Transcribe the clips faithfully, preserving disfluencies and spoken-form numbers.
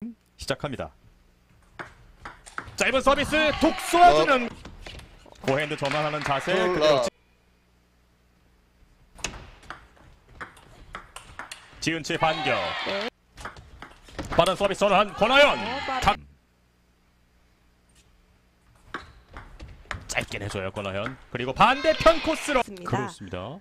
시작합니다. 짧은 서비스 툭 쏘아주는 고핸드 전환하는 자세. 그대로 지은치 반격. 네. 빠른 서비스 전환 권하연. 각... 짧게 내줘요 권하연. 그리고 반대편 코스로. 맞습니다. 그렇습니다.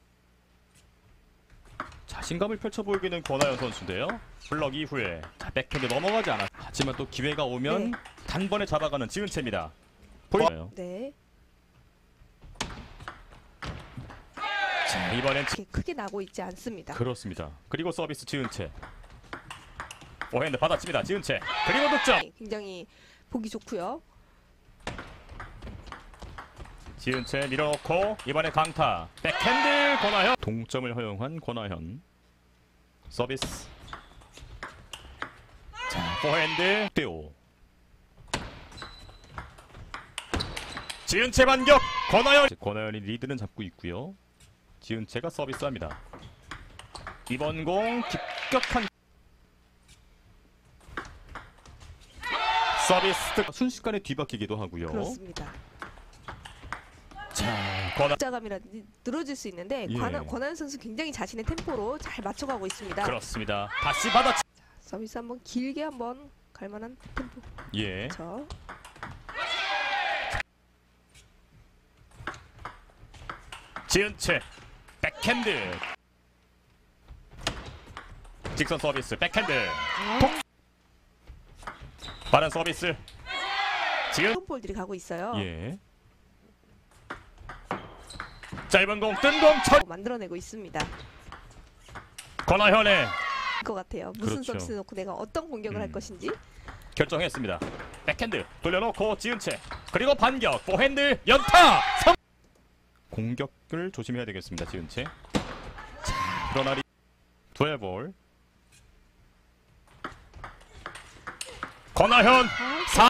자신감을 펼쳐 보이기는 권하연 선수인데요. 블럭 이후에 자, 백핸드 넘어가지 않았. 하지만 또 기회가 오면 네. 단번에 잡아가는 지은채입니다. 보여요. 네. 자, 이번엔 이렇게 크게 나고 있지 않습니다. 그렇습니다. 그리고 서비스 지은채. 오핸드 받아칩니다. 지은채. 그리고 득점. 굉장히 보기 좋고요. 지은채 밀어놓고 이번에 강타. 백핸드 권하현. 동점을 허용한 권하현. 서비스. 자, 포핸드 떼오. 지은채 반격. 권하현. 권하현이 리드는 잡고 있고요. 지은채가 서비스합니다. 이번 공 급격한 서비스. 순식간에 뒤바뀌기도 하고요. 그렇습니다. 자, 권하... 자감이라든지 늘어질 수 있는데 예. 권하, 권하연 선수 굉장히 자신의 템포로 잘 맞춰가고 있습니다. 그렇습니다. 다시 받아. 자, 서비스 한번 길게 한번 갈만한 템포. 예. 그렇죠. 지은채 백핸드. 직선 서비스 백핸드. 아, 빠른 서비스. 지은. 볼들이 가고 있어요. 예. 짧은 공, 뜬 공, 처리. 만들어내고 있습니다. 권하현의 것 같아요. 무슨 그렇죠. 서비스 놓고 내가 어떤 공격을 음. 할 것인지. 결정했습니다. 백핸드 돌려놓고 지은채. 그리고 반격. 포핸드 연타. 성... 공격을 조심해야 되겠습니다. 지은채. 자, 그러나 리... 두에볼. 권하현. 사...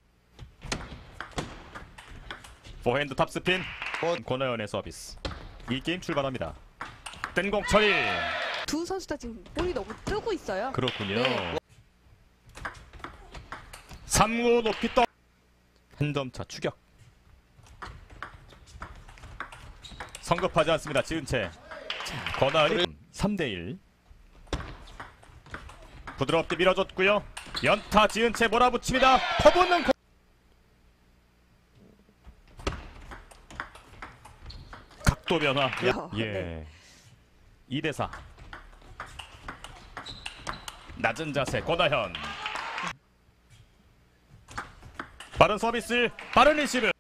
포핸드 탑스핀. 권하현의 서비스. 이 게임 출발합니다. 뜬공 처리. 두 선수 다 지금 볼이 너무 뜨고 있어요. 그렇군요. 네. 삼 구 높이 떠. 한 점 차 추격. 성급하지 않습니다. 지은채. 자, 권하은이 삼 대 일. 부드럽게 밀어줬고요. 연타 지은채 몰아붙입니다. 퍼붓는 고... 각도 변화. 어, 예. 네. 이 대 사. 낮은 자세 권하현. 빠른 서비스, 빠른 리시브.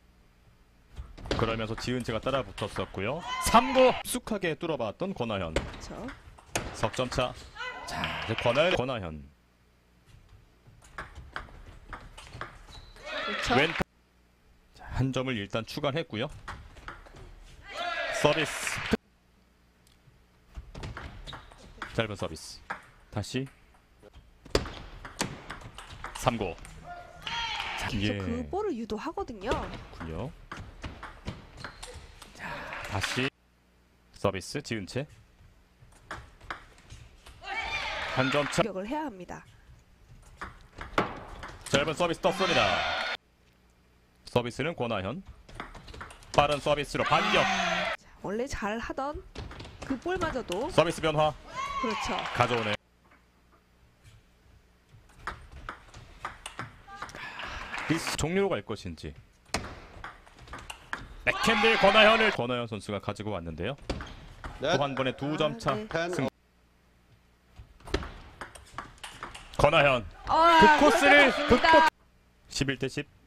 그러면서 지은채가 따라 붙었었고요. 삼 구 익숙하게 뚫어봤던 권하현. 그렇죠. 석점차. 자, 이제 권하현. 권하현. 그렇죠. 왼. 자, 한 점을 일단 추가했고요. 서비스. 짧은 서비스. 다시. 삼 구. 계속 예. 그 볼을 유도하거든요. 그렇군요. 자, 다시 서비스 지은채. 한 점 차. 공격을 해야 합니다. 짧은 서비스 떴습니다. 서비스는 권하현. 빠른 서비스로 반격. 자, 원래 잘 하던 그 볼마저도 서비스 변화 그렇죠. 가져오네요. 리스 종료로 갈 것인지. 백핸드 권하현을 권하현 선수가 가지고 왔는데요. 또 한 번에 두 점 차. 아, 네. 승. 권하현 아, 그 코스를 그렇습니다. 극복. 십일 대 십.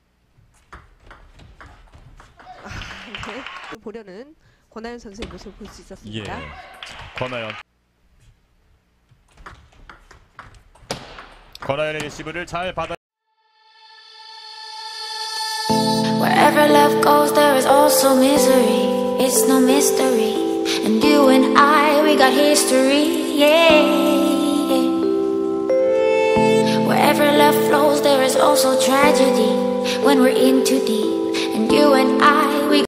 네. 보려는 권하연 선수의 모습을 볼 수 예. 있었습니다. 자, 권하현. 권하현의 리시브를 잘 받아. Wherever love goes, there is also misery. It's no mystery. And you and I, we got history. Yeah. Wherever love flows, there is also tragedy. When we're in too deep. And you and I, we